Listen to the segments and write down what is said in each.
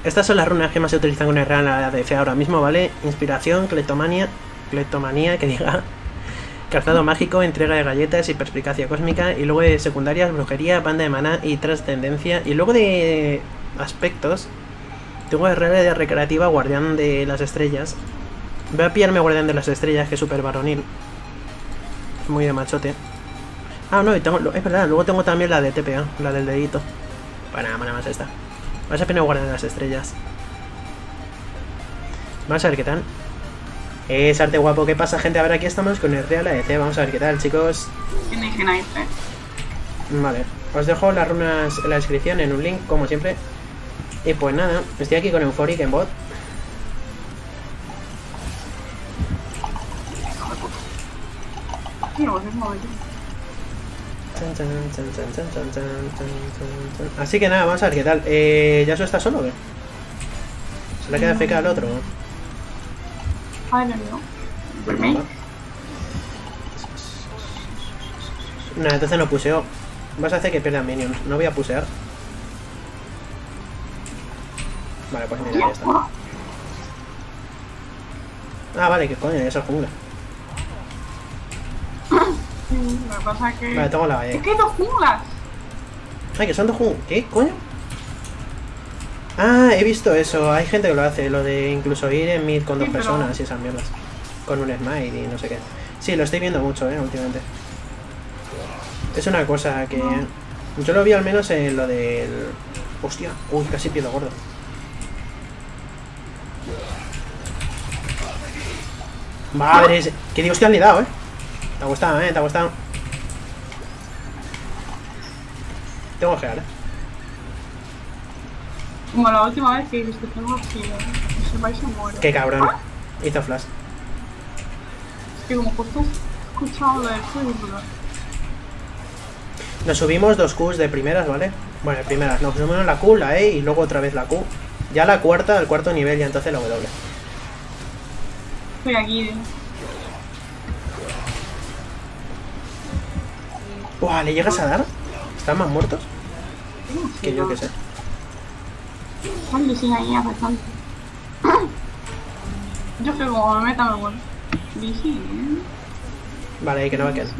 Estas son las runas que más se utilizan con el Real ADC ahora mismo, ¿vale? Inspiración, cleptomanía, que diga, calzado mágico, entrega de galletas y perspicacia cósmica. Y luego de secundarias, brujería, banda de maná y trascendencia. Y luego de aspectos, tengo el Real de recreativa, guardián de las estrellas. Voy a pillarme guardián de las estrellas, que es súper varonil. Muy de machote. Ah, no, y tengo, es verdad, luego tengo también la de TPA, la del dedito. Bueno, nada más esta. Vamos a poner guardián de las estrellas. Vamos a ver qué tal. Es arte guapo. ¿Qué pasa, gente? Ahora aquí estamos con el Real ADC. Vamos a ver qué tal, chicos. Vale, os dejo las runas en la descripción, en un link, como siempre. Y pues nada, estoy aquí con Euphoric en bot. Así que nada, vamos a ver qué tal. ¿Yasuo está solo o qué? ¿Se le queda FK al otro? Ay, no. ¿Por mí? Nada, entonces no puseo. Vas a hacer que pierdan minions. No voy a pusear. Vale, pues mira, ya está. Ah, vale, que coño, eso es jungla. Lo que pasa es que... Vale, tengo la valle. ¿Qué dos junglas? Ay, que son dos junglas. ¿Qué, coño? Ah, he visto eso. Hay gente que lo hace. Lo de incluso ir en mid con dos personas y esas mierdas. Con un smite y no sé qué. Sí, lo estoy viendo mucho, últimamente. Es una cosa que... Yo lo vi al menos en lo del... Hostia, uy, casi pierdo gordo. Madre, que dios te han liado, Te ha gustado, te ha gustado. Tengo que gear, Como la última vez que viste que tengo aquí, se va y se muere. Qué cabrón. Hizo flash. Es que como justo he escuchado lo del juego. Nos subimos 2 Qs de primeras, ¿vale? Bueno, de primeras. Nos subimos la Q, la E y luego otra vez la Q. Ya la cuarta, el cuarto nivel, y entonces la W. Estoy aquí, Buah, ¿le llegas a dar? ¿Están más muertos? Que yo que sé. Ay, sí, ahí hace tanto. Yo que como me meta me muero. Vale, ahí que no va a quedar.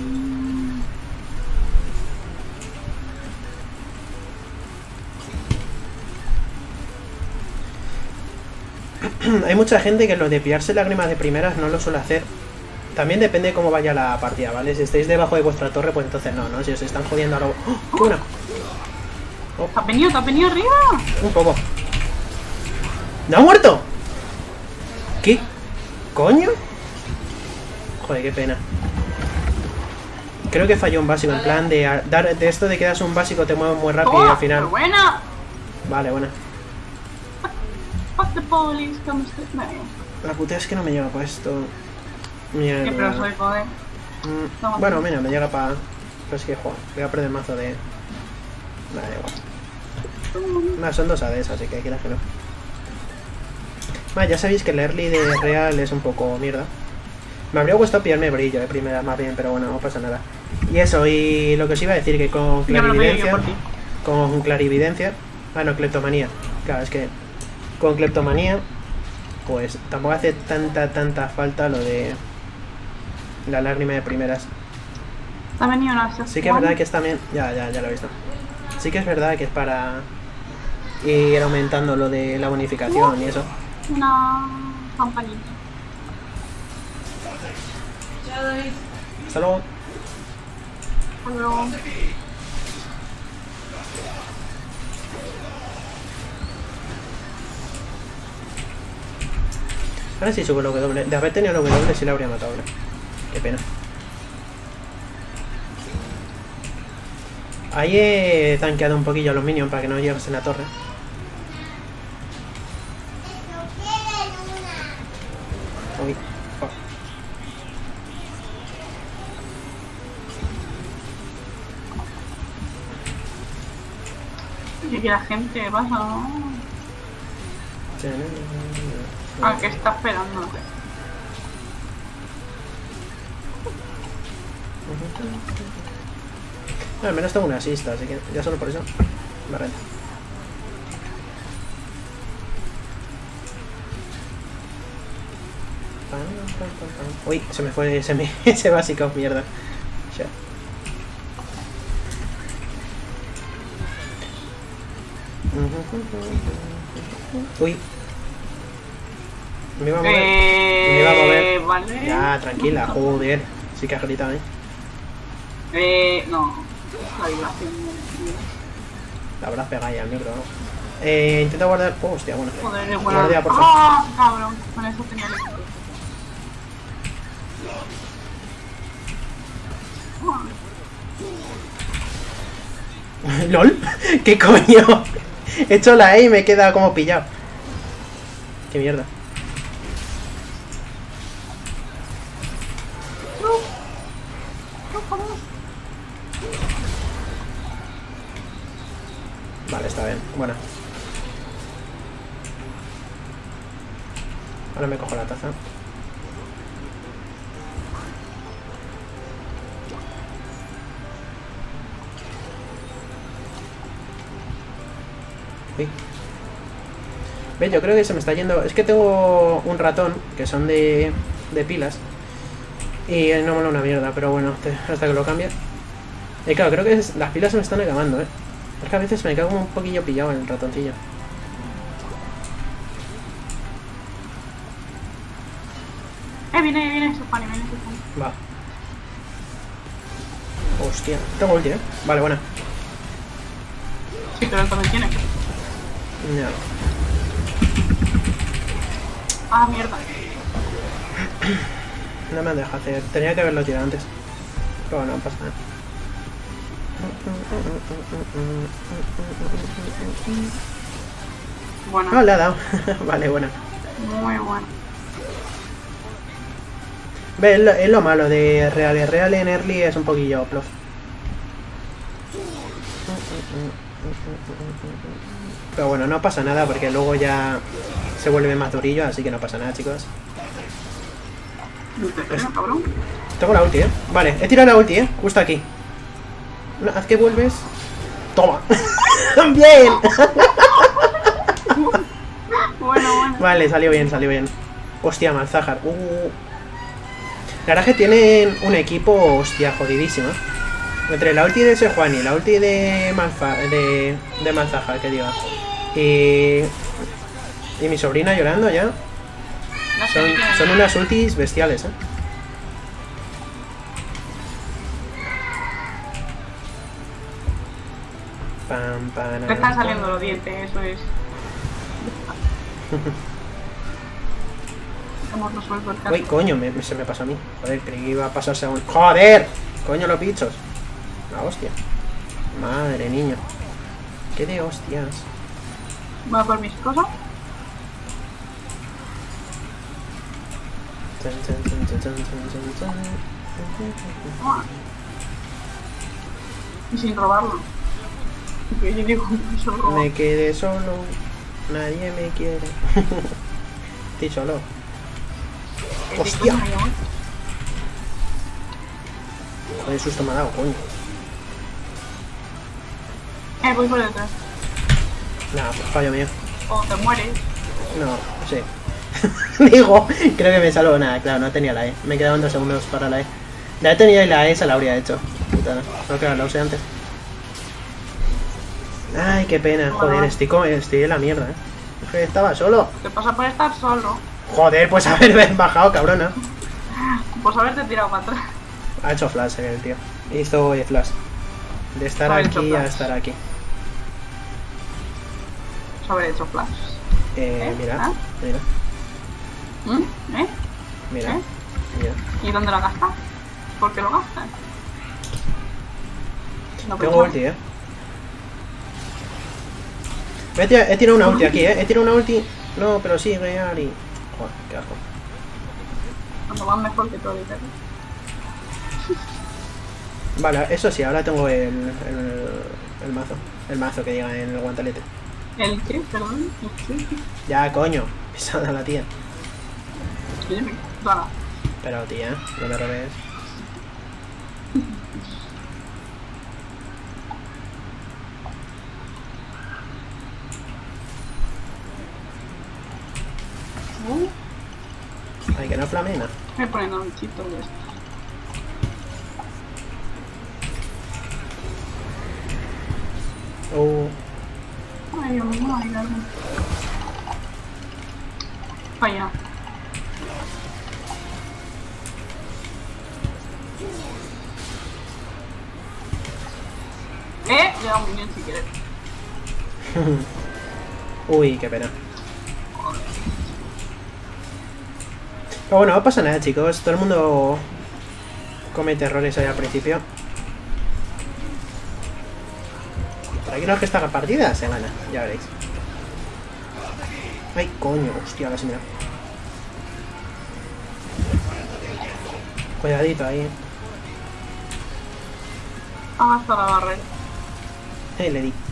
Hay mucha gente que lo de pillarse lágrimas de primeras no lo suele hacer. También depende de cómo vaya la partida, ¿vale? Si estáis debajo de vuestra torre, pues entonces no, ¿no? Si os están jodiendo a lo... ¡Oh! ¡Qué buena! Oh. ¿Te has venido arriba? Un poco. ¡No ha muerto! ¿Qué coño? Joder, qué pena. Creo que falló un básico, en plan de dar de esto de que das un básico, te mueves muy rápido y al final... ¡Buena! Vale, buena. Fuck the police, come La puta es que no me llega para esto. Mierda. ¿Qué pero soy joder? Bueno, mira, me llega para... Pero es que, joder, voy a perder mazo de... Vale, igual. Nah, son 2 ADs, así que quieras que no. Vale, ya sabéis que el early de Real es un poco mierda. Me habría gustado pillarme brillo, primera más bien, pero bueno, no pasa nada. Y eso, y lo que os iba a decir, que con clarividencia... Con clarividencia... Ah, no, cleptomanía. Claro, es que... Con cleptomanía... Pues tampoco hace tanta falta lo de... La lágrima de primeras. Ha venido una... Sí que es verdad que es también... Ya lo he visto. Sí que es verdad que es para... Ir aumentando lo de la bonificación y eso. Una... campanita. Hasta luego. Hasta luego. Ahora sí subo el W. De haber tenido el W sí la habría matado, ¿no? Qué pena. Ahí he tanqueado un poquillo a los minions para que no llegasen a la torre. Uy. Y que la gente pasa, ¿no? Ah, que está esperando. Al menos tengo una asista, así que ya solo por eso me renta. Uy, se me fue ese básico, mierda. Shit. Uy. Me iba a mover. Me iba a mover. Vale. Ya, tranquila, joder. Sí que has gritado, No. La vibración. La habrás pegado ya al micro, ¿no? Intenta guardar. Oh, hostia, bueno. Joder, es Guardia, por favor. ¡Ah, cabrón! Con eso tenía el éxito. ¿LOL? ¿Qué coño? He hecho la E y me queda como pillado. Qué mierda. Vale, está bien. Bueno. Ahora me cojo la taza. Uy. Ve, yo creo que se me está yendo. Es que tengo un ratón que son de pilas. Y no mola una mierda, pero bueno, hasta que lo cambie. Y claro, creo que las pilas se me están acabando, Es que a veces me quedo como un poquillo pillado en el ratoncillo. Viene Sofani, viene Sofani. Va. Hostia, tengo ulti, Vale, buena. Sí, pero él también tiene. Ya. Ah, mierda. No me deja hacer. Tenía que haberlo tirado antes. Pero no pasa nada. Bueno. Ah, le ha dado. Vale, buena. Muy bueno. Ve, es lo malo de Real en early es un poquillo plof. Pero bueno, no pasa nada porque luego ya se vuelve más durillo, así que no pasa nada, chicos. Cabrón. Tengo la ulti, Vale, he tirado la ulti, justo aquí. No, haz que vuelves. ¡Toma! ¡Bien! Bueno. Vale, salió bien, salió bien. Hostia, Malzahar. La verdad es que tienen un equipo, hostia, jodidísimo. Entre la ulti de Sejuani y la ulti de Malzahar, que diga. Y mi sobrina llorando ya. Son unas ultis bestiales, Te están saliendo los dientes, eso es. Hemos resuelto el caso. Uy, coño, se me pasó a mí. Joder, creí que iba a pasarse a un... ¡Joder! Coño, los bichos. La hostia. Madre niño. ¿Qué de hostias? Voy a por mis cosas. Y sin robarlo. Me quedé solo. Nadie me quiere. Estoy solo. ¡Hostia! Joder, susto me ha dado, coño. Voy por detrás. Nah, pues fallo mío. O te mueres. No, sí. Digo, creo que me salvo. Nada, claro, no tenía la E. Me quedaban 2 segundos para la E. La he tenido y la E se la habría hecho. Puta, no, claro, la usé antes. Ay, qué pena. Joder, estoy en la mierda, Es que estaba solo. Te pasa por estar solo. Joder, pues haber bajado, cabrona. Pues haberte tirado para atrás. Ha hecho flash el tío. Hizo flash. De estar aquí a estar aquí. Haber hecho flash. Mira. Mira. ¿Y dónde lo gastas? ¿Por qué lo gastas? No, tengo ulti, He tirado una ulti aquí, He tirado una ulti. No, pero sigue Ari. Joder, qué asco. Cuando van mejor que todo, ¿verdad? Vale, eso sí, ahora tengo el mazo. El mazo que llega en el guantelete. ¿El qué? Perdón. ¿El qué? Ya, coño. Pisada la tía. Dala. Pero tía, no me robes. Ay, que no flamena. Me ponen un bichito de esto. Ay, Dios mío, ay, Dios mío. Vaya. Le da un bien si quieres. Uy, qué pena. Pero bueno, no pasa nada, chicos. Todo el mundo comete errores ahí al principio. Tranquilos que esta partida se gana, ya veréis. Ay, coño, hostia, casi me da. Cuidadito ahí. Hasta la barrera. Le di.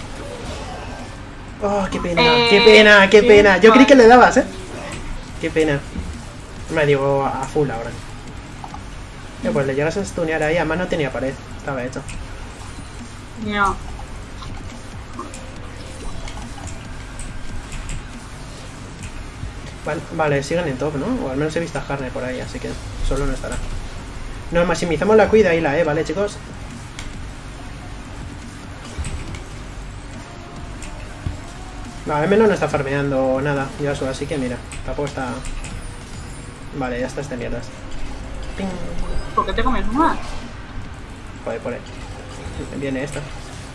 Oh, qué pena, qué pena, qué pena. Yo creí que le dabas, Qué pena. Me digo a full ahora. Pues le llegas a stunear ahí, además no tenía pared, estaba hecho. Ya. Vale, siguen en top, ¿no? O al menos he visto a Harner por ahí, así que solo no estará. Nos maximizamos la cuida y la E, ¿vale, chicos? Vale, al menos no está farmeando nada, Yasuo, así que mira, tampoco está... Vale, ya está este mierdas. ¡Ping! ¿Por qué te comes más? Joder, por ahí. Viene esta.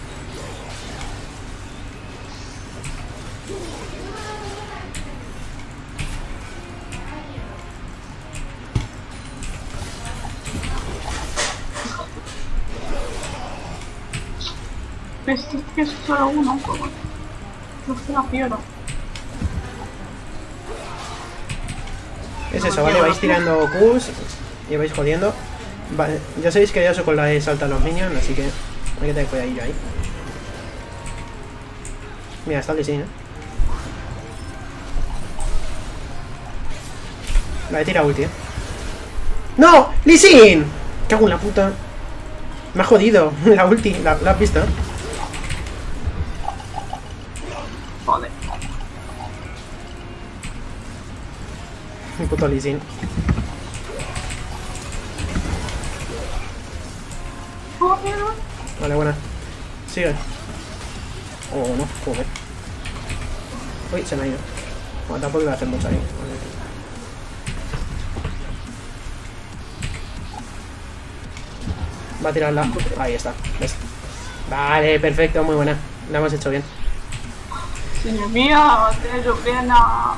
Es que es solo uno, como... No es que la pierdo. Es eso, ¿vale? Vais tirando Qs y vais jodiendo. Vale, ya sabéis que Yasuo con la E salta a los minions, así que hay que tener cuidadillo ahí. Mira, está el Lee Sin, Vale, tira ulti, ¡No! ¡Lee Sin! ¡Cago en la puta! Me ha jodido la ulti, ¿la has visto? Joder. Un puto Lee Sin. Vale, buena. Sigue. Oh, no, joder. Uy, se me ha ido. Bueno, tampoco iba a hacer mucho ahí. Va a tirarla. Ahí está. ¿Ves? Vale, perfecto, muy buena. La hemos hecho bien. Señor mío, va a tener yo pena.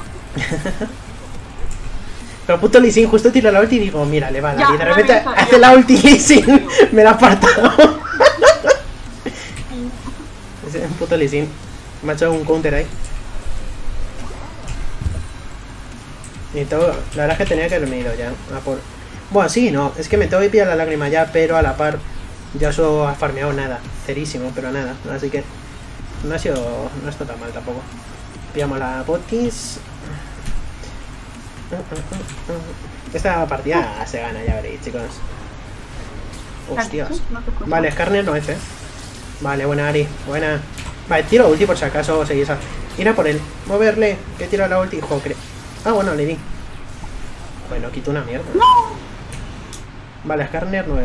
Pero puto Lee Sin justo tira la ulti y digo, mira, le va a dar. Ya, Y de repente visto, hace la ulti Lee Sin. Me la ha apartado. Es un puto Lee Sin. Me ha hecho un counter ahí. Y todo, la verdad es que tenía que haberme ido ya. A por... Bueno, sí, no. Es que me tengo que pillar la lágrima ya, pero a la par Yasuo ha farmeado nada. Cerísimo, pero nada. Así que no ha sido... No está tan mal tampoco. Pillamos la botis. Esta partida se gana, ya veréis, chicos. Hostias. Vale, Skarner no es, Vale, buena Ari, buena. Vale, tiro ulti por si acaso seguís a... Ir a por él, moverle, que tiro la ulti, joder. Ah, bueno, le di. Bueno, quito una mierda. Vale, Skarner no es,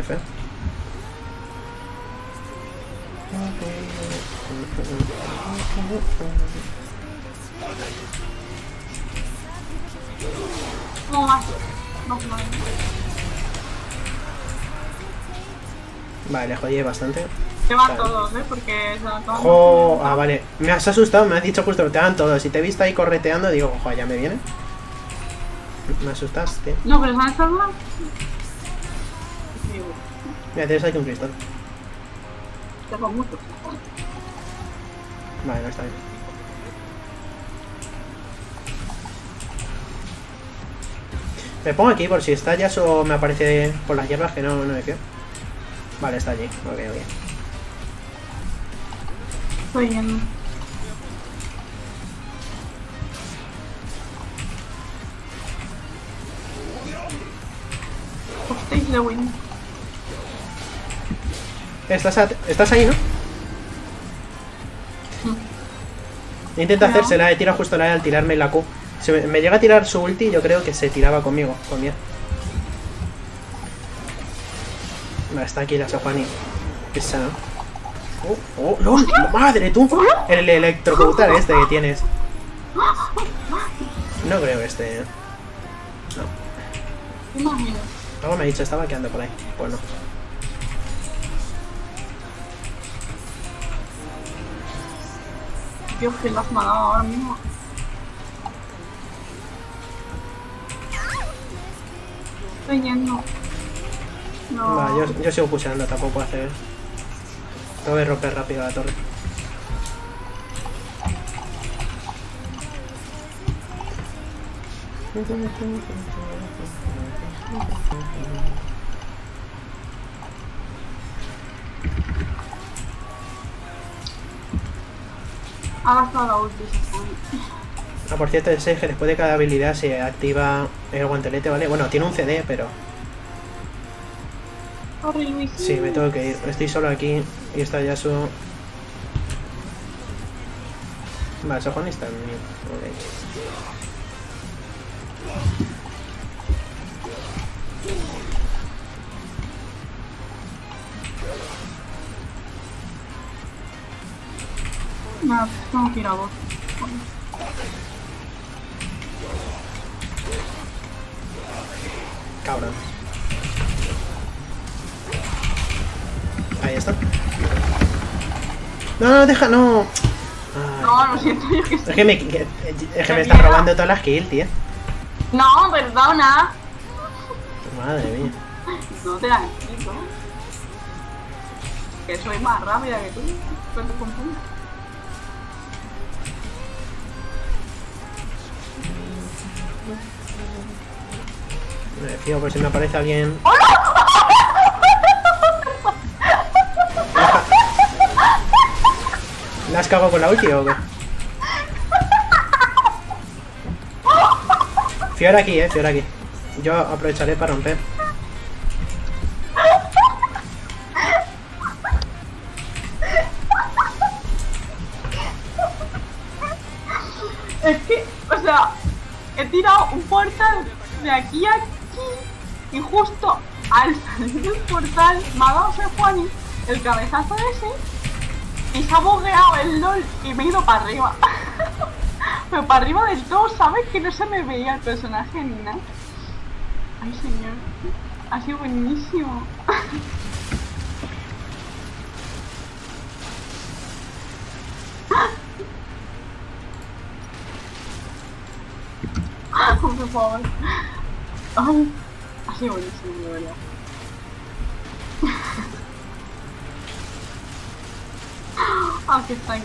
Vale, le jodí bastante. Te van todos, porque se van todos. Jo, ah, vale. Me has asustado, me has dicho justo que te van todos. Si te he visto ahí correteando, digo, ojo, ya me viene. Me asustaste. No, pero ¿sabes algo? Mira, tienes aquí un cristal. Tengo mucho. Vale, no está bien. Me pongo aquí por si está Yasuo me aparece por las hierbas que no me fío. Vale, está allí. Ok, ok. Estoy en... Hostage de win. Estás ahí, ¿no? Intenta hacérsela, he tirado justo la E al tirarme la Q. Si me llega a tirar su ulti, yo creo que se tiraba conmigo, conmigo. Vale, está aquí la Sejuani. Esa. ¡Oh, no! ¡Madre, tú! El electrocutar este que tienes. No creo que esté. No. Algo me ha dicho, estaba quedando por ahí. Pues no. Dios, que lo has matado ahora mismo. Estoy yendo. No. Va, yo sigo pusheando, tampoco puedo hacer. Tengo que romper rápido la torre. Ha gastado la ulti. Ah, por cierto, ese que después de cada habilidad se activa el guantelete, ¿vale? Bueno, tiene un CD, pero... Corre, Luis. Sí, me tengo que ir. Estoy solo aquí y está Yasuo. Vale, Sejuani está en mí. Ok. Nada, tengo que ir a vos. Cabrón. Ahí está. No, deja, no. Ay. No, lo siento, yo que Es sé. que me están robando todas las kills, tío. No, perdona. Madre mía. No te la quito. Que soy más rápida que tú. No te confundas. Me fío por si me aparece alguien. ¿La has cagado con la ulti o qué? Fiora aquí, Fiora aquí. Yo aprovecharé para romper. Es que, o sea, he tirado un portal de aquí a aquí y justo al salir del portal me ha dado Sejuani el cabezazo ese y se ha bugueado el LOL y me he ido para arriba. Pero para arriba del todo, ¿sabes? Que no se me veía el personaje ni nada. Ay, señor. Ha sido buenísimo. Por favor. Ay, ha sido buenísimo, de verdad. Ah, que está aquí.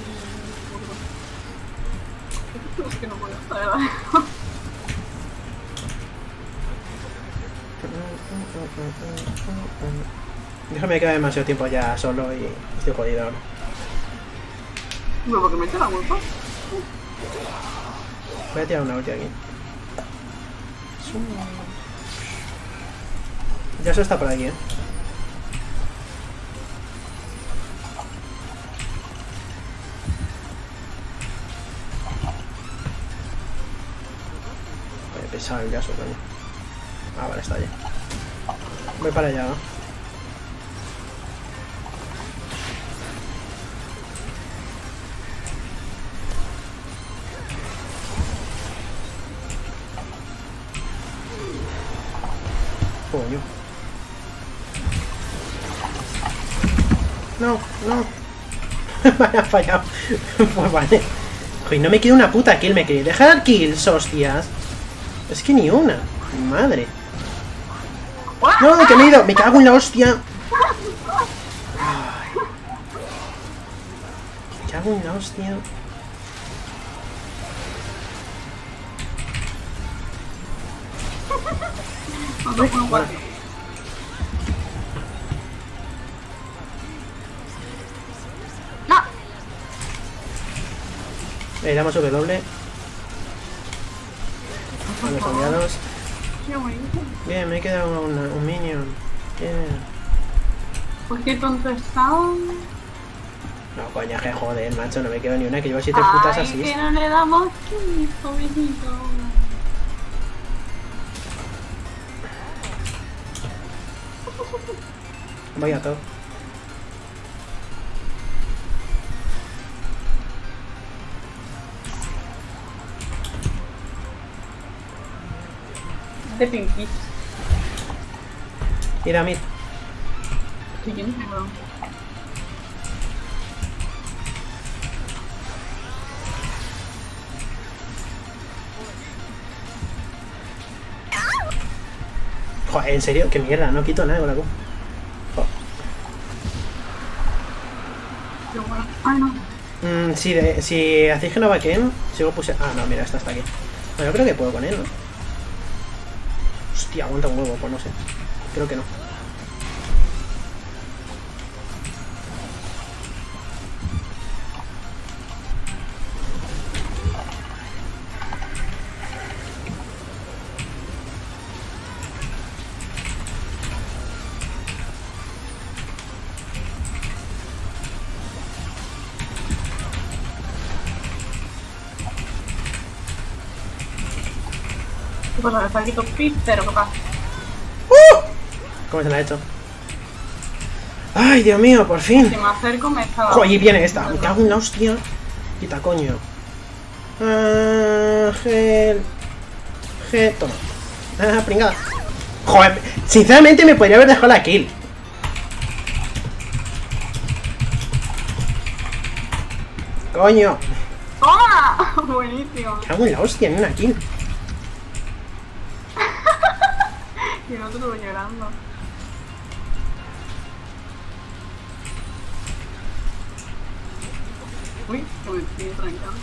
Es que no puedo, la verdad. Déjame quedar demasiado tiempo ya solo y estoy jodido ahora. No, porque me echa la culpa. Voy a tirar una ulti aquí. Ya eso está por aquí, Voy a pesar el Yasuo, coño. Ah, vale, está allí. Voy para allá, ¿no? Coño. No, no. Me ha fallado. Pues vale. Joder, no me queda una puta kill, me queréis dejar kills, hostias. Es que ni una. Madre. No, que me he ido. Me cago en la hostia. Ay. Me cago en la hostia. Bueno. ¡No! Le damos W. A los aliados. Qué bonito. Bien, me he quedado un minion. Bien. Pues qué tonto está. No, coña, que joder, macho, no me quedo ni una, que llevo 7 putas Ay, así. que no le damos kill, pobrecito. Voy a todo. De Pinky. Ir a mí. Estoy yo no. Joder, en serio, qué mierda, no quito nada con la Q. Joder. Qué bueno. Ay, no. Si hacéis que no vaqueen, sigo puse. Ah, no, mira, esta está aquí. Bueno, yo creo que puedo con él, ¿no? Hostia, aguanta un huevo, pues no sé. Creo que no. ¿Qué pasa? ¿Que está aquí tu pero qué pasa? ¿Cómo se la ha hecho? ¡Ay, Dios mío, por fin! Si me acerco me está... ¡Joder, y viene esta! ¡Me cago en la hostia! Quita, coño. Gel. Toma. Pringada. Joder, sinceramente me podría haber dejado la kill. ¡Coño! ¡Toma! Buenísimo. Me cago en la hostia, en una kill. Y el otro llorando. Uy, que me estoy trancando.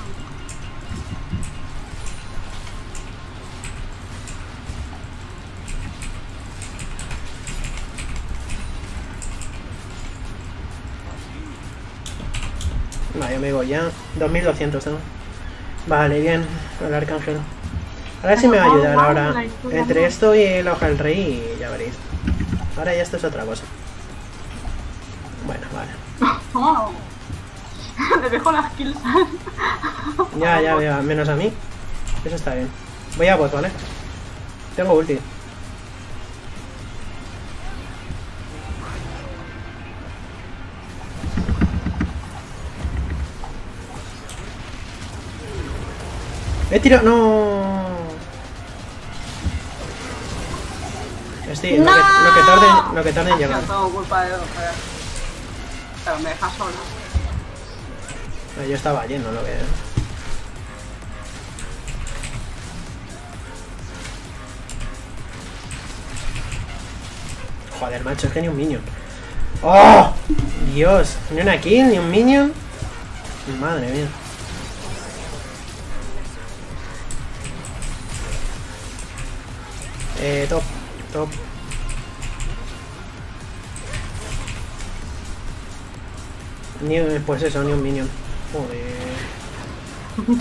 Vale, yo me voy ya. 2200 tengo. Vale, bien. El arcángel. A ver si me va a ayudar ahora. Entre esto y el hoja del rey, ya veréis. Ahora ya esto es otra cosa. Bueno, vale. ¡Oh! Le dejo las kills. Ya, menos a mí. Eso está bien. Voy a bot, ¿vale? Tengo ulti. He tirado... ¡No! Estoy... ¡No! Lo que tarde en llegar. Ha sido todo culpa de pero me deja sola. Yo estaba lleno, lo que... Joder, macho, es que ni un minion. ¡Oh! Dios, ni una kill, ni un minion. Madre mía. Top. Pues eso, ni un minion. Joder.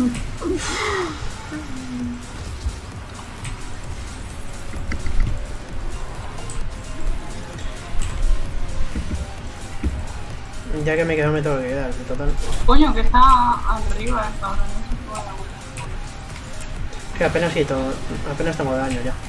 Ya que me quedo me tengo que quedar, total. Coño, que está arriba esta hora, no se puede dar vuelta. Que apenas tengo daño ya.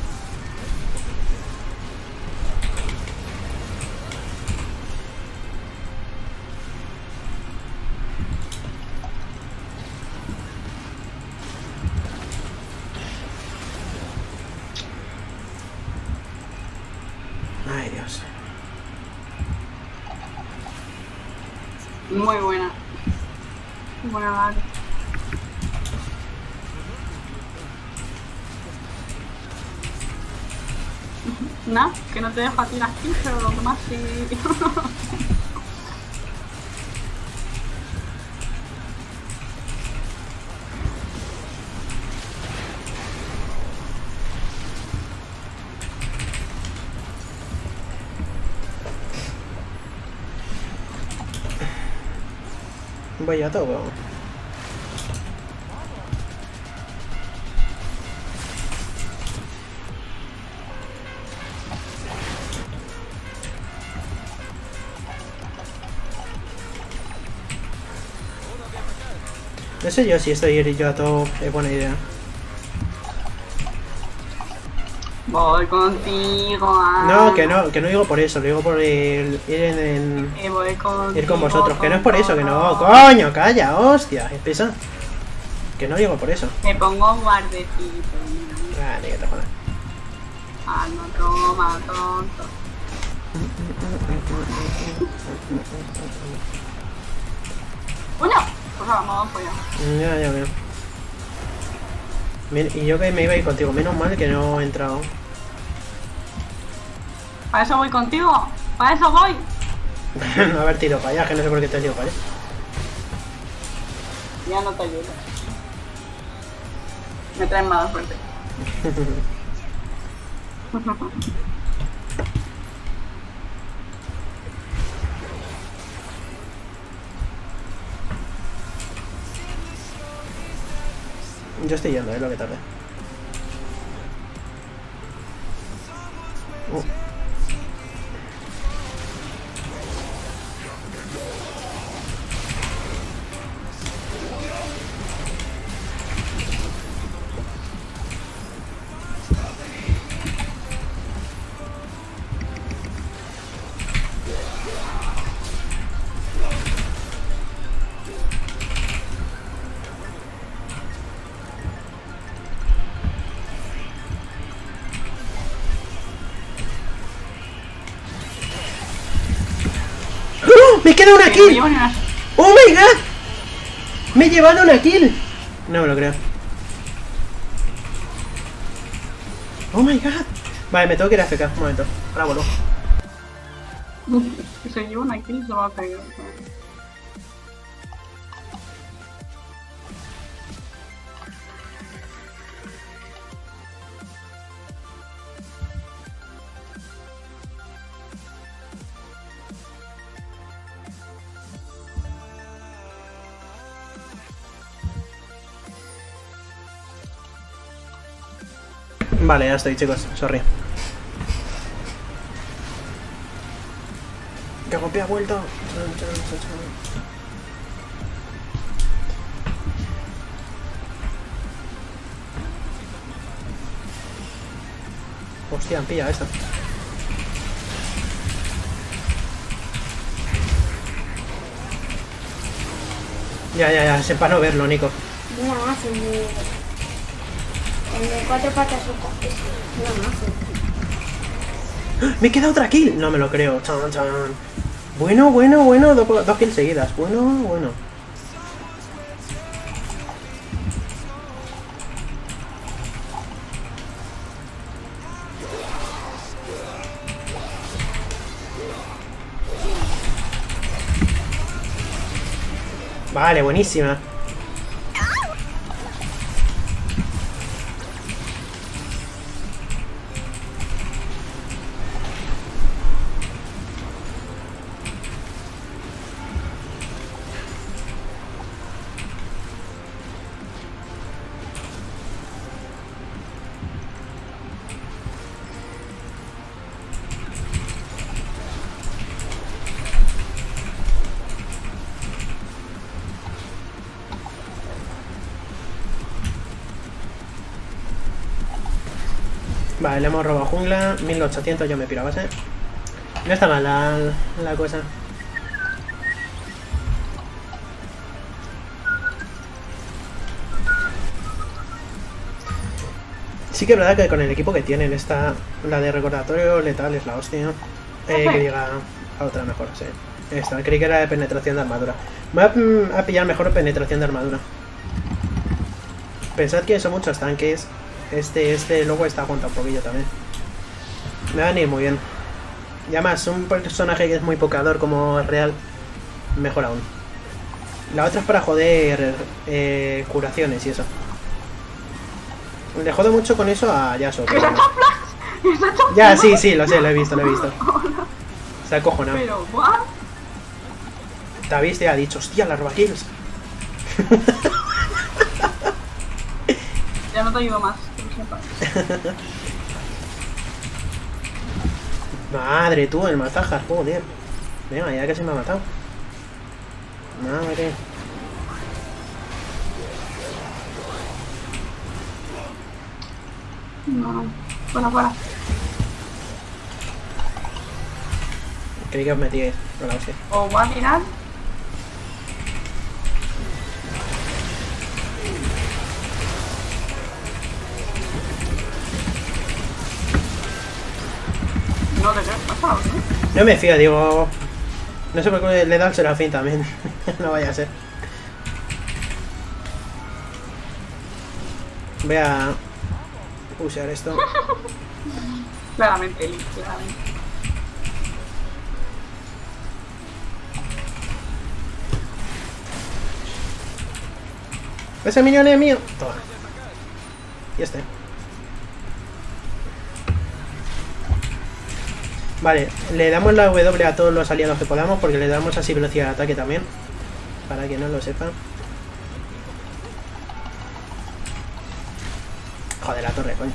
Ay, Dios. Muy buena. Buena, vale. Nah, que no te dejo a ti las kills, pero lo demás sí. Voy a todo. No sé yo si estoy yo a todo es buena idea. Voy contigo. No, que no digo por eso, lo digo por el Voy contigo, ir con vosotros, que no es por eso, que no, coño, calla, hostia, empieza. Que no digo por eso. Me pongo guardecito. Ah, ni que te jodas. Ah, no toma, tonto. ¡Coño! Pues vamos a apoyar. Ya veo. Y yo que me iba a ir contigo, menos mal que no he entrado. ¿Para eso voy contigo? ¿Para eso voy? No haber tirado para allá, que no sé por qué te has ido para allá. Ya no te ayudo. Me traen mala suerte. Yo estoy yendo, lo que tarde. ¡Me queda una kill! ¡Oh my god! ¡Me he llevado una kill! No me lo creo. ¡Oh my god! Vale, me tengo que ir a FK, un momento. Ahora vuelvo. Si se lleva una kill se va a caer. Vale, ya estoy, chicos. Sorry. ¡Que golpe ha vuelto! Hostia, pilla esta. Ya, es para no verlo, Nico. Una más en el 4 patas una más. ¡Me queda otra kill! No me lo creo. Chan, chan. Bueno, dos kills seguidas. Bueno. Vale, buenísima. Vale, le hemos robado jungla, 1800, yo me piro a base. No está mal la cosa. Sí que es verdad que con el equipo que tienen, la de recordatorio letal es la hostia. Que diga a otra mejor, sí. Esta, creí que era de penetración de armadura. Voy a pillar mejor penetración de armadura. Pensad que son muchos tanques. Este luego está aguanta un poquillo también. Me va a venir muy bien. Y además, un personaje que es muy pocador como es real, mejor aún. La otra es para joder curaciones y eso. Le jodo mucho con eso a Yasuo. ¡Que se ha hecho flash! Ya, sí, lo sé, lo he visto. Se ha acojonado. Pero, ¿what? David te ha dicho, hostia, la roba kills. Ya no te ayudo más, que lo sepas. Madre, tú, el mazajas, joder. Venga, ya que se me ha matado. Madre. No. Bueno, fuera. Creí que os metíais. No lo sé. O voy a tirar. No te crees pasado, ¿no? No me fío, digo... No sé por qué le da el Serafín también. No vaya a ser. Voy a... usar esto. Claramente, Eli, claramente. Ese minion es mío. Toma. Y este. Vale, le damos la W a todos los aliados que podamos porque le damos así velocidad de ataque también. Para que no lo sepan. Joder, la torre, coño.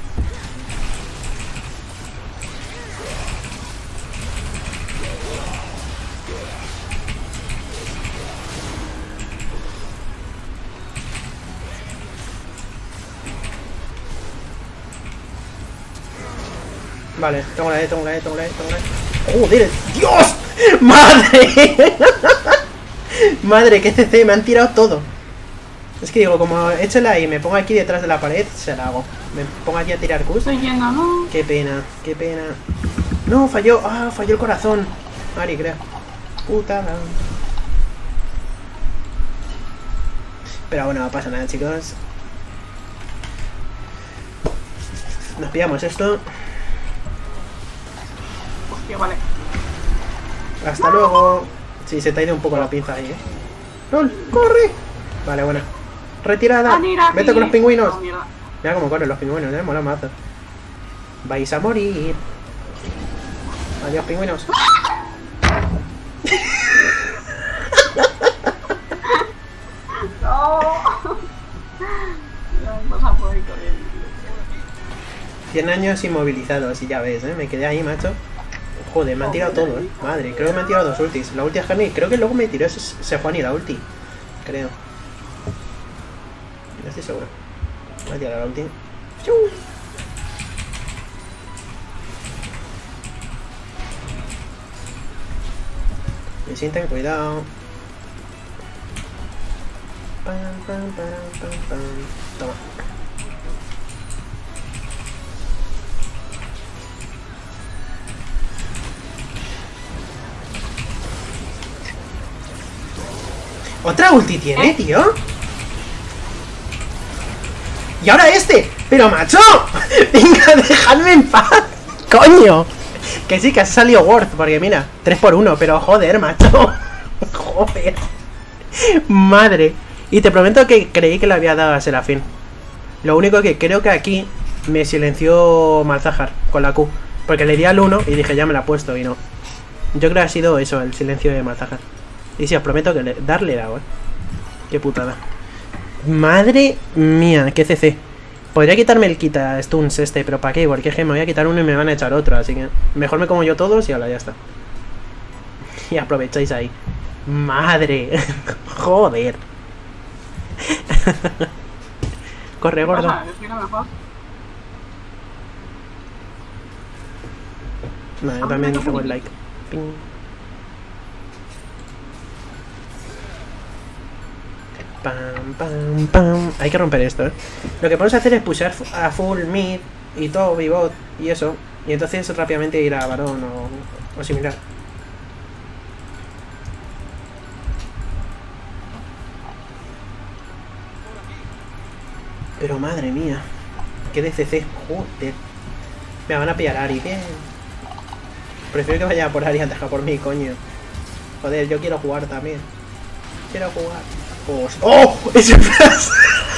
Vale, tengo la E. ¡Joder! ¡Dios! ¡Madre! Madre, que CC, me han tirado todo. Es que digo, como echo la E y me pongo aquí detrás de la pared, se la hago. Me pongo aquí a tirar Qs. Estoy yendo, ¿no? Qué pena, qué pena. No, falló. Ah, falló el corazón. Mari, creo. Putada. Pero bueno, no pasa nada, chicos. Nos pillamos esto. Hostia, vale. Hasta luego. Sí, se te ha ido un poco la pinza ahí, ¡Lol! ¡Corre! Vale, buena. Retirada. Vete con los pingüinos. No, mierda. Mira cómo corren los pingüinos, mola mazo. Vais a morir. Adiós, pingüinos. No. Vamos a poder correr. 100 años inmovilizados y ya ves, me quedé ahí, macho. Joder, me han tirado todo, Madre, creo que me han tirado 2 ultis. La ulti es Harney, creo que luego me tiró ese Juan y la ulti. Creo. No estoy seguro. Voy a tirar la ulti. ¡Chu! Me sienten cuidado. Pam, pam, pam, pam, pam. Toma. ¿Otra ulti tiene, tío? Y ahora este. ¡Pero macho! Venga, dejadme en paz. ¡Coño! Que sí, que ha salido Worth. Porque mira, 3x1. Pero joder, macho. Joder. Madre. Y te prometo que creí que le había dado a Serafín. Lo único que creo que aquí me silenció Malzahar con la Q. Porque le di al 1 y dije, ya me la he puesto y no. Yo creo que ha sido eso, el silencio de Malzahar. Y sí, os prometo que darle he dado, Qué putada. Madre mía, qué CC. Podría quitarme el quita stuns este, pero ¿para qué? Porque es que me voy a quitar uno y me van a echar otro. Así que mejor me como yo todos y ahora ya está. Y aprovecháis ahí. Madre. Joder. Corre, gordo. Vale, yo también tengo el like. Ping. Pam, pam, pam. Hay que romper esto, Lo que podemos hacer es pushar a full mid y todo, y bot y eso. Y entonces rápidamente ir a varón o similar. Pero madre mía. Qué DCC. Joder. Me van a pillar a Ari. Bien. Prefiero que vaya por Ari antes que por mí, coño. Joder, yo quiero jugar también. Quiero jugar. ¡Oh! ¡Ese flash!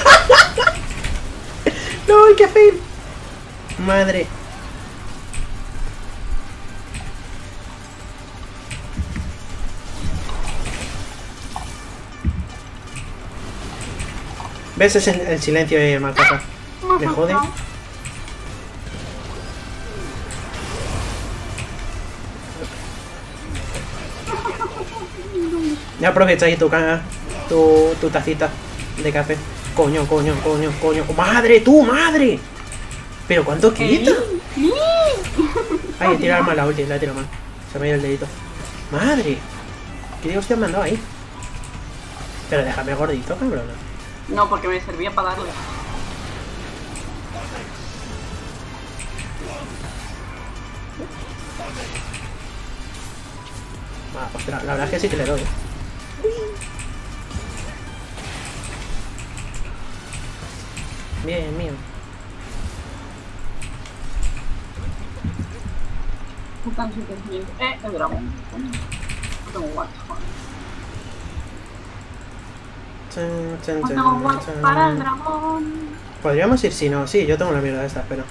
¡No! ¡Qué fail! Madre. ¿Ves? Es el silencio de Malzahar. Me jode. Ya aprovecha ahí tu tacita de café. Coño. ¡Madre, tú, madre! ¿Pero cuánto quita? ¡Sí! Ay, he tirado mal la ulti, la he tirado mal. Se me ha ido el dedito. ¡Madre! ¿Qué dios te han mandado ahí? Pero déjame gordito, cabrón. No, porque me servía para darle. Ah, ostras, la verdad es que sí que le doy. Bien, mío. Tan sentimiento. El dragón. No tengo guardia. No tengo guardia para el dragón. Podríamos ir si no. Sí, yo tengo una mierda de estas, pero...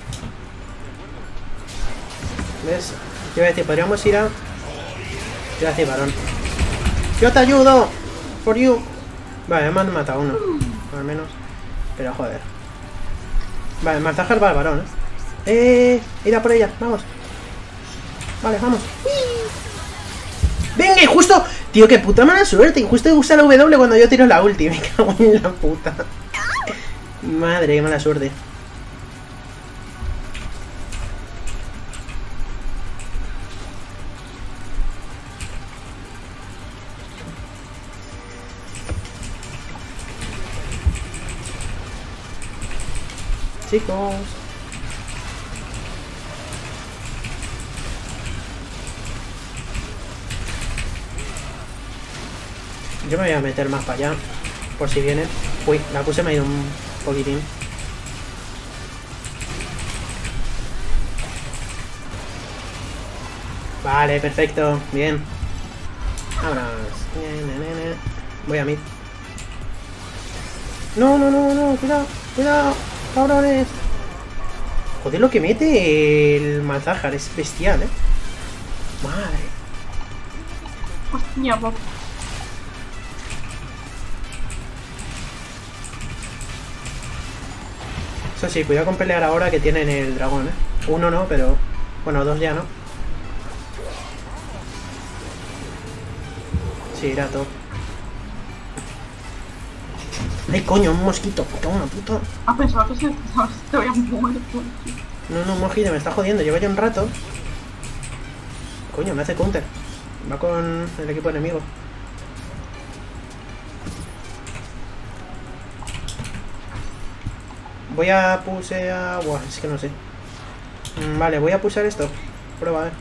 ¿Ves? Yo iba a decir, podríamos ir a... Yo iba a decir, varón. ¡Yo te ayudo! For you. Vale, me han matado uno. Al menos. Pero joder. Vale, Malzahar va al varón, id a por ella, vamos. Vale, vamos. ¡Venga! Y justo... Tío, qué puta mala suerte. Y justo usa la W cuando yo tiro la ulti. Me cago en la puta. Madre, qué mala suerte. Chicos. Yo me voy a meter más para allá, por si viene. Uy, la Q se me ha ido un poquitín. Vale, perfecto, bien. Vámonos. Voy a mí. No, no, no, no, cuidado, cuidado, cabrones. Joder, lo que mete el Malzahar es bestial, Madre. Hostia, Bob. Eso sí, cuidado con pelear ahora que tienen el dragón, Uno no, pero... Bueno, dos ya no. Sí, irá top. ¡Ay, coño! Un mosquito. ¡Puta, una puta! Ah, pensaba que se te había muerto. No, no, un mosquito, me está jodiendo. Lleva ya un rato. Coño, me hace counter. Va con el equipo enemigo. Voy a pusear... Buah, es que no sé. Vale, voy a pulsar esto. Prueba, a ver.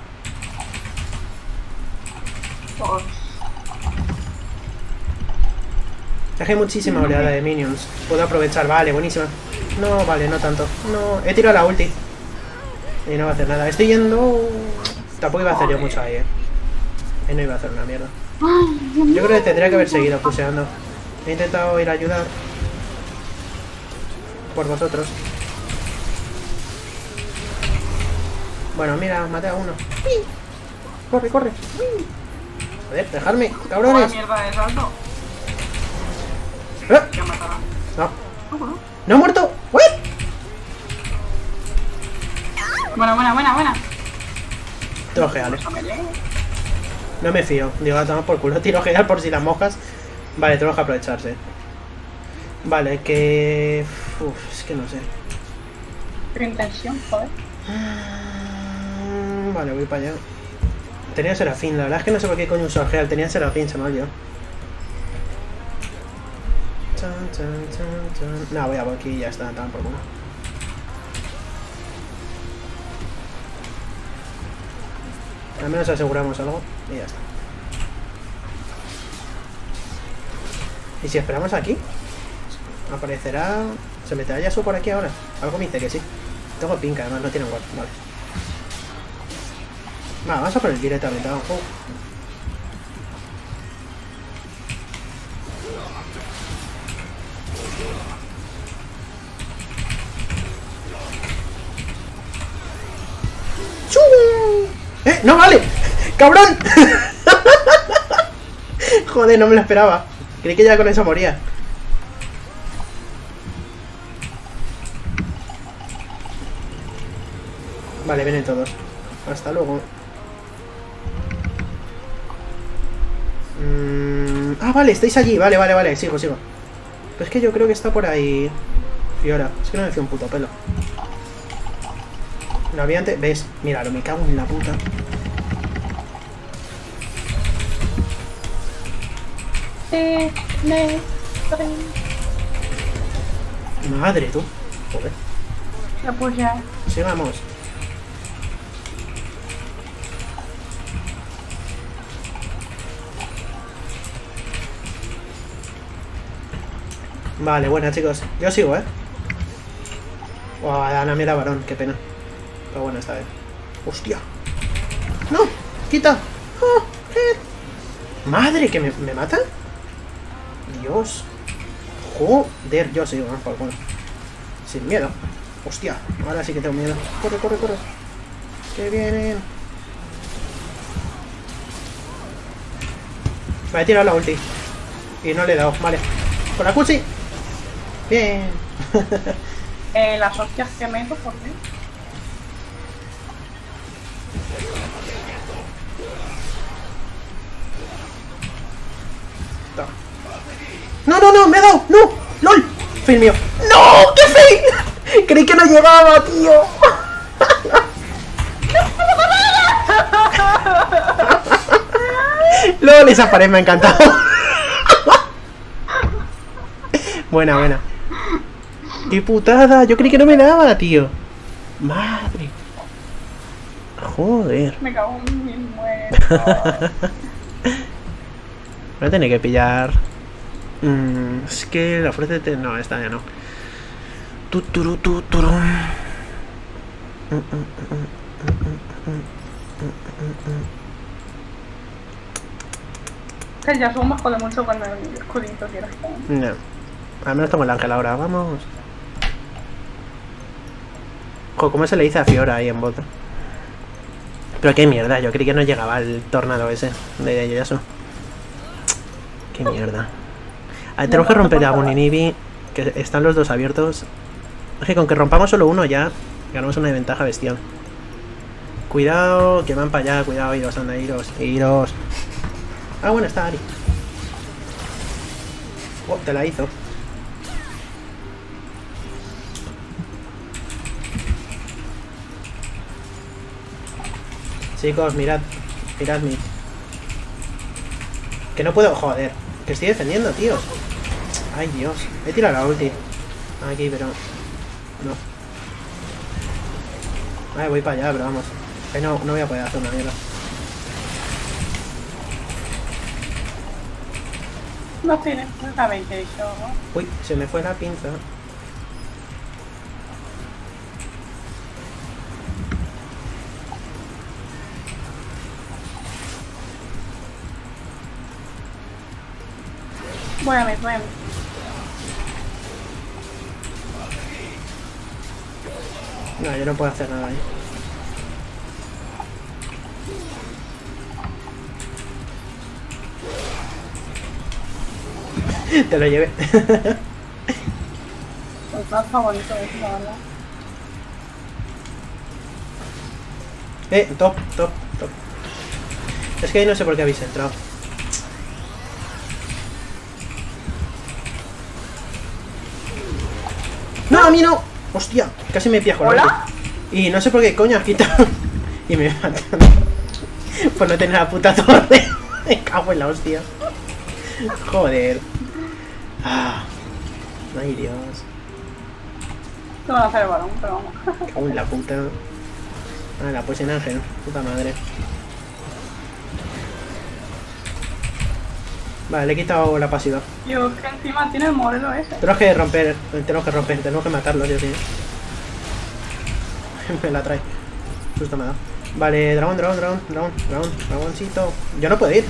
Pues, Es que hay muchísima oleada de minions. Puedo aprovechar, vale, buenísima. No, vale, no tanto. No, he tirado la ulti. Y no va a hacer nada. Estoy yendo... Tampoco iba a hacer yo mucho ahí, no iba a hacer una mierda. Yo creo que tendría que haber seguido puseando. He intentado ir a ayudar. Por vosotros. Bueno, mira, maté a uno. Corre, corre. Joder, dejadme, cabrones. mierda de salto. ¿Eh? Que matará. No. No. ¡No ha muerto! ¡What! Buena. Tiro geales. No me fío. Digo, toma por culo. Tiro geal por si las moscas. Vale, tenemos que aprovecharse. Vale, que... Uf, es que no sé. Pero intención, joder. Vale, voy para allá. Tenía Serafín, la verdad es que no sé por qué coño usó el geal. Tenía Serafín, se me ha olvidado. No, voy a por aquí y ya está, tan por culo. Al menos aseguramos algo y ya está. ¿Y si esperamos aquí? Aparecerá... ¿Se meterá Yasuo por aquí ahora? Algo me dice que sí. Tengo pink, además no tiene ward, vale. Va, vamos a por el directamente, vamos. ¡No vale! ¡Cabrón! Joder, no me lo esperaba. Creí que ya con eso moría. Vale, vienen todos. Hasta luego. Ah, vale, estáis allí. Vale, sigo. Pero es que yo creo que está por ahí Fiora. Es que no me fío un puto pelo. No había antes. ¿Ves? Míralo, me cago en la puta. Madre tú. Joder. Ya pues ya. Sigamos. Vale, buena chicos. Yo sigo, Wow, Ana me da varón, qué pena. Pero bueno, esta vez. ¡Hostia! ¡No! ¡Quita! ¡Oh! ¡Madre! ¿Que me mata? Dios. Joder, yo sigo, por culo. Sin miedo. Hostia, ahora sí que tengo miedo. Corre, corre, corre. Que vienen. Me he tirado la ulti. Y no le he dado, vale. Con la cuchi. Bien. Las hostias que meto, ¿por qué? No, no, no, me ha dado. No, lol. Fail mío. No, qué fail. Creí que no llegaba, tío. LOL, esa pared me ha encantado. Buena, buena. ¡Qué putada! Yo creí que no me daba, tío. Madre. Joder. Me cago en mi muerto. Voy a tener que pillar. Es que la ofrécete. No, esta ya no. Tuturu, tuturu. Que ya son más jode mucho cuando el escudito quieras. No. Al menos tengo el ángel ahora, vamos. Jo, ¿cómo se le dice a Fiora ahí en bota? Pero qué mierda, yo creí que no llegaba el tornado ese de Yasuo. Qué mierda. A ver, tenemos que romper a Buninibi, que están los dos abiertos. Es que con que rompamos solo uno ya ganamos una ventaja bestial. Cuidado, que van para allá, cuidado, iros, anda, iros, iros. Ah, bueno, está Ari. Oh, te la hizo. Chicos, mirad. Miradme. Que no puedo... Joder. Que estoy defendiendo, tío. Ay, Dios. He tirado la ulti. Aquí, pero... No. Ay, voy para allá, pero vamos. Ay, no voy a poder hacer una mierda. No tienes justamente eso, ¿no? Uy, se me fue la pinza. Voy a ver, voy a ver. No, yo no puedo hacer nada ahí. Te lo llevé. Pues más favorito de eso, la verdad. Top, top, top. Es que ahí no sé por qué habéis entrado. ¡No, a mí no! ¡Hostia! Casi me piajo. ¿Hola? Y no sé por qué coño has quitado. Y me matan. Por no tener la puta torre. Me cago en la hostia. Joder. Ah. Ay, Dios. No van a hacer el balón, pero vamos. Me cago en la puta. Ah, pues en ángel. Puta madre. Vale, le he quitado la pasiva. Yo que encima tiene el modelo ese. Tenemos que romper, tenemos que matarlo, yo sí. Me la trae. Justo me ha dado. Vale, dragoncito. Yo no puedo ir.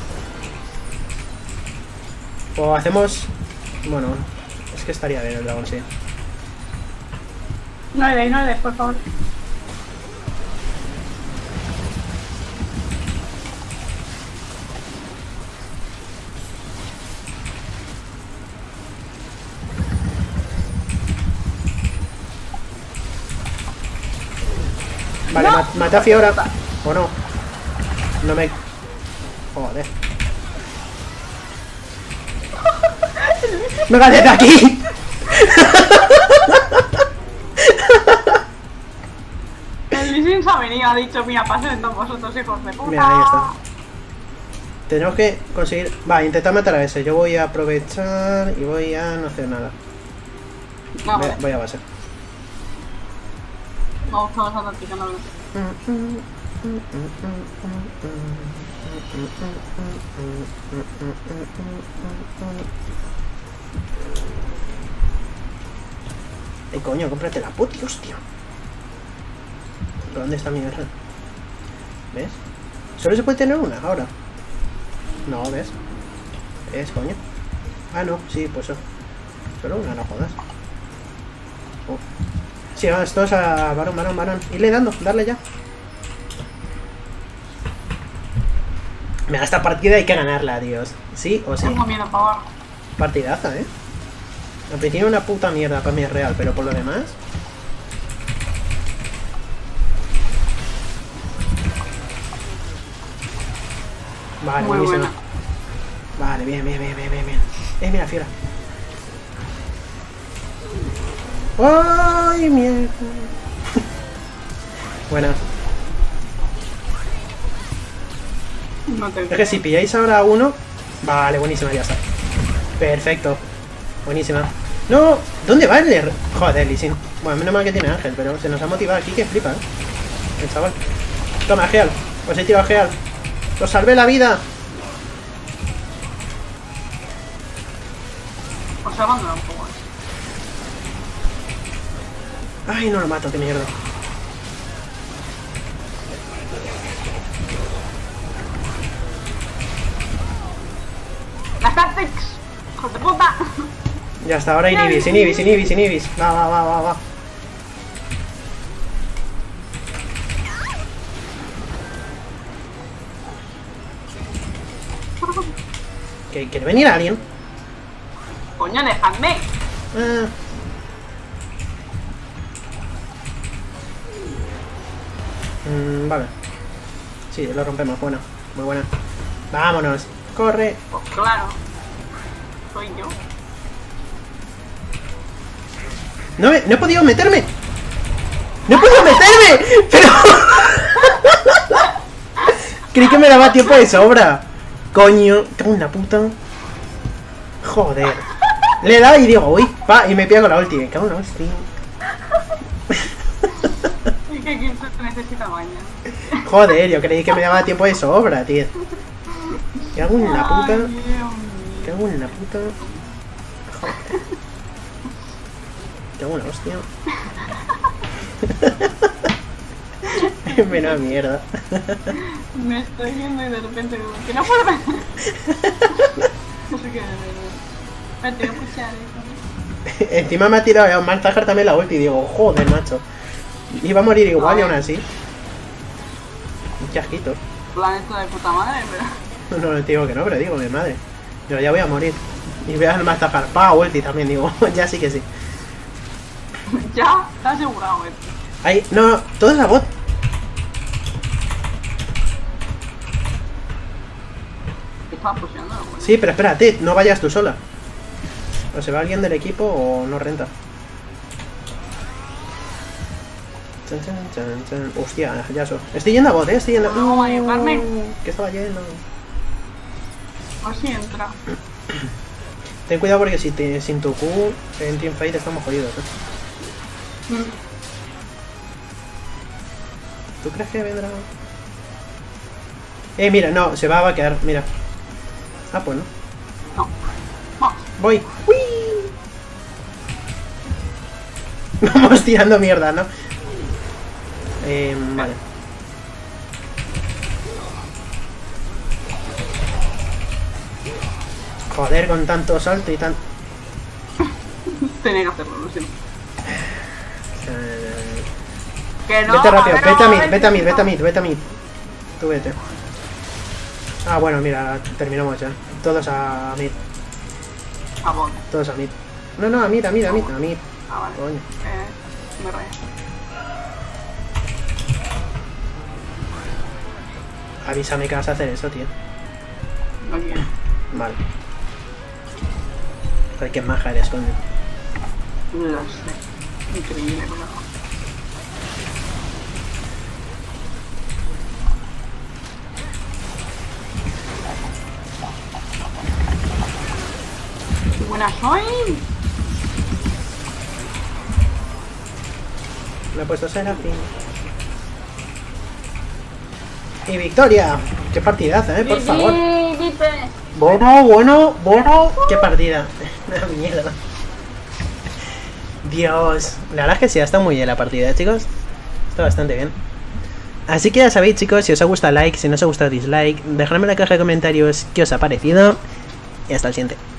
O hacemos... Bueno, es que estaría bien el dragón, sí. No le des, por favor. Vale, No. maté a Fiora. ¿O no? No me... Joder. ¡Venga, desde aquí! El Lizzie ha venido, ha dicho, mira, pasen todos vosotros, hijos de puta. Mira, ahí está. Tenemos que conseguir... Va, intentar matar a ese. Yo voy a aprovechar y voy a no hacer nada. No, vale. Voy a base. No, estamos andando picando. Coño, cómprate la puti, hostia. ¿Pero dónde está mi guerra? ¿Ves? Solo se puede tener una ahora. No, ¿ves? ¿Ves, coño? Ah, no, sí, pues eso. Solo una, no jodas. Sí, vamos todos a varón. Irle dando, darle ya. Mira, esta partida hay que ganarla, Dios. ¿Sí o sí? Tengo miedo, pavor. Partidaza, ¿eh? Al principio una puta mierda para mí es real, pero por lo demás... Vale, muy buenísimo. buena. Vale, bien. Mira, fiera. ¡Ay, mierda! Buena. No te... Es que si pilláis ahora uno... Vale, buenísima, ya está. Perfecto. Buenísima. ¡No! ¿Dónde va el...? Joder, Lee Sin. Bueno, menos mal que tiene Ángel, pero se nos ha motivado aquí que flipa, ¿eh? El chaval. Toma, Geal. Os he tirado a Geal. ¡Os salvé la vida! Os he abandonado un poco. Ay, no lo mato, qué mierda. ¡Las tactics! ¡Hijos de puta! Ya está, ahora inhibis. Va. ¿Quiere venir alguien? Coño, dejadme. Ah. Vale. Sí, lo rompemos, buena. Muy buena. Vámonos. Corre. Pues claro. Soy yo. No he podido meterme. ¡No he podido meterme! Pero... Creí que me daba tiempo de sobra. Coño, tengo una puta. Joder. Le he dado y digo, uy, pa, y me pego la ulti. Me cago en la hostia. Es que aquí se necesita baño. Joder, yo creí que me daba tiempo de sobra, tío. Me cago en la puta. Ay, Dios mío. Me cago en la puta. Joder. Me cago en la hostia. Menuda mierda. Me estoy viendo y de repente digo, que no puedo ver. No sé qué me tengo que escuchar eso. Encima me ha tirado a Malzahar también la ulti y digo, joder, macho. Iba a morir igual y aún así. Un chasquito. Planeta de puta madre, pero... No, te digo que no, pero digo, mi madre. Yo ya voy a morir. Y voy a Malzahar. Paga ulti también, digo, ya sí que sí. Ya, está asegurado, Ahí, no, todo es la bot. Estaba pusheando, ¿no? Sí, pero espérate, no vayas tú sola. O se va alguien del equipo o no renta. Hostia, Yasuo. Estoy yendo a bot, estoy yendo. No, a ayudarme. Que estaba lleno. A ver si entra. Ten cuidado porque si sin tu Q en teamfight estamos jodidos, ¿eh? ¿Tú crees que vendrá? Mira, no, se va a vaquear, mira. Ah, pues no. No. No. Voy. ¡Uy! Vamos tirando mierda, ¿no? Vale. Joder, con tanto salto y tan... Tenía que hacerlo, lo siento. Que no, Vete rápido, pero- vete a mid. Tú vete. Ah, bueno, mira, terminamos ya. Todos a mid. Ah, bueno. Todos a mid. No, a mid. Ah, vale. Coño. Me raya. Avísame que vas a hacer eso, tío. No quiero. Vale. Ay, qué maja eres, coño. Lo sé. Increíble, pero... Buena soy. Me he puesto Serafín. Y victoria. Qué partidaza, por favor. Bueno. Qué partida. Una mierda. Dios. La verdad es que sí, está muy bien la partida, chicos. Está bastante bien. Así que ya sabéis, chicos, si os ha gustado like, si no os ha gustado dislike, dejadme en la caja de comentarios qué os ha parecido. Y hasta el siguiente.